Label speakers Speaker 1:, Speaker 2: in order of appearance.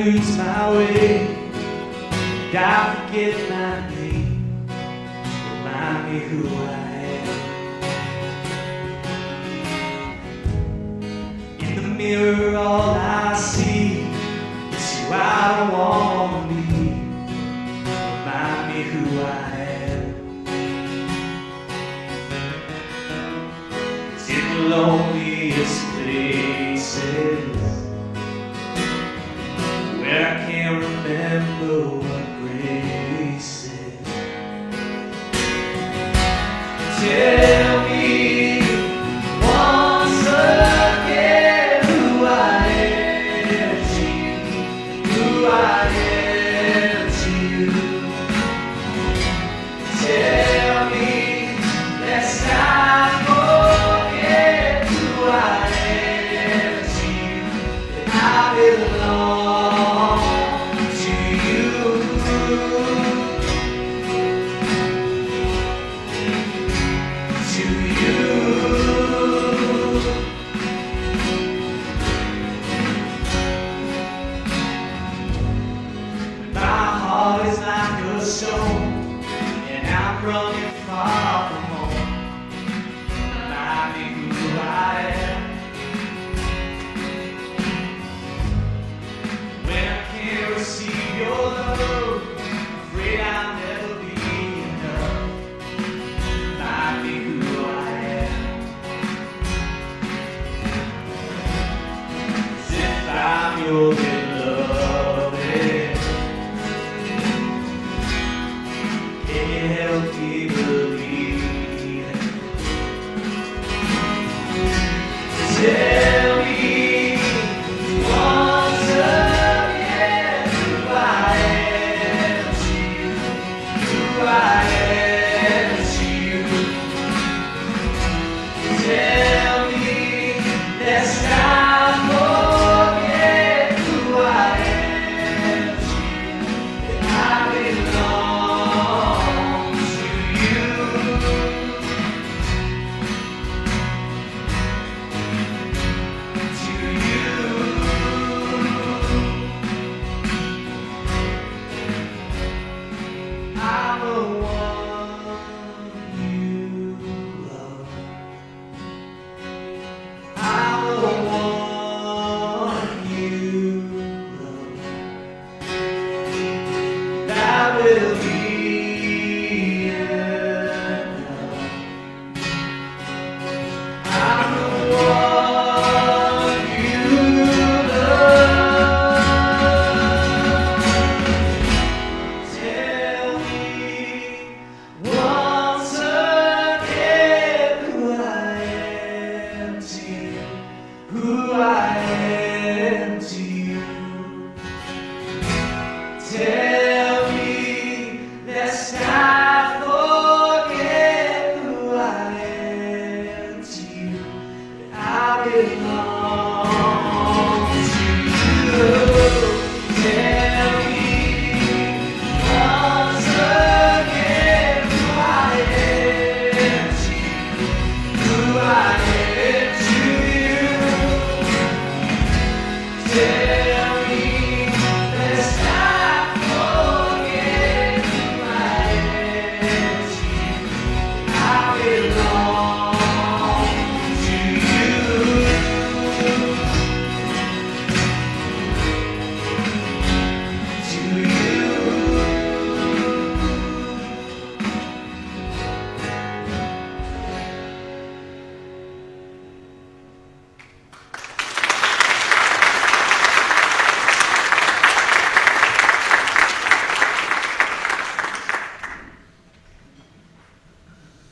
Speaker 1: lose my way, I forget my name, remind me who I am. In the mirror all I see is who I don't want to be, remind me who I am. It's in the loneliest places where I can't remember what grace is. Tell me once again who I am to you, who I am to you. Tell me let's not forget who I am to you, that I belong to you. To you. My heart is like a stone, and I'm running far from home. Remind me who I am. When I can't receive your love, I'm afraid I'll never be enough. Remind me who I am. As if I'm your